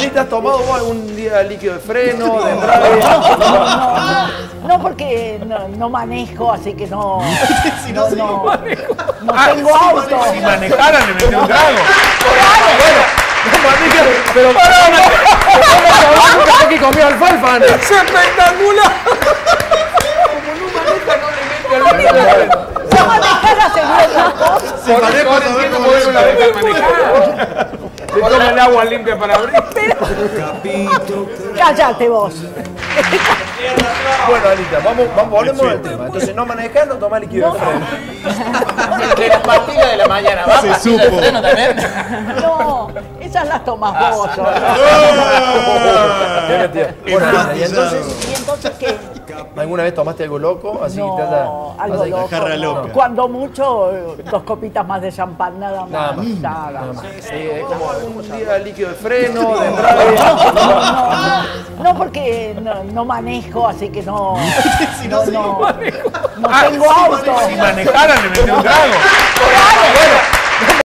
Anita, ¿has tomado vos algún día líquido de freno, de No, porque no manejo, así que no. Si no no tengo auto. Si manejaran le metió un trago. pero que comió alfalfa. ¡Es espectacular! Se manejar hace bien. Si manejo, no entiendo cómo es una vez al manejar. Le toma el agua limpia para abrir. Cállate vos. Bueno, Anita, volvemos al tema. Entonces, no manejar, no tomar líquido de freno. Entre las pastillas de la mañana, ¿va? Se ¿Pastillas de supo. freno también? No, esas las tomás vos. Bueno, Anita, ¿y entonces ¿Y entonces qué? alguna vez tomaste algo loco? Así que te No, algo así- loco. jarra no. loca. Cuando mucho, 2 copitas más de champán, nada más. Nada más. Nada más. Sí, es como algún día líquido de freno, de No, porque no manejo, así que no. Si no No tengo auto. Si manejaran le metió un trago.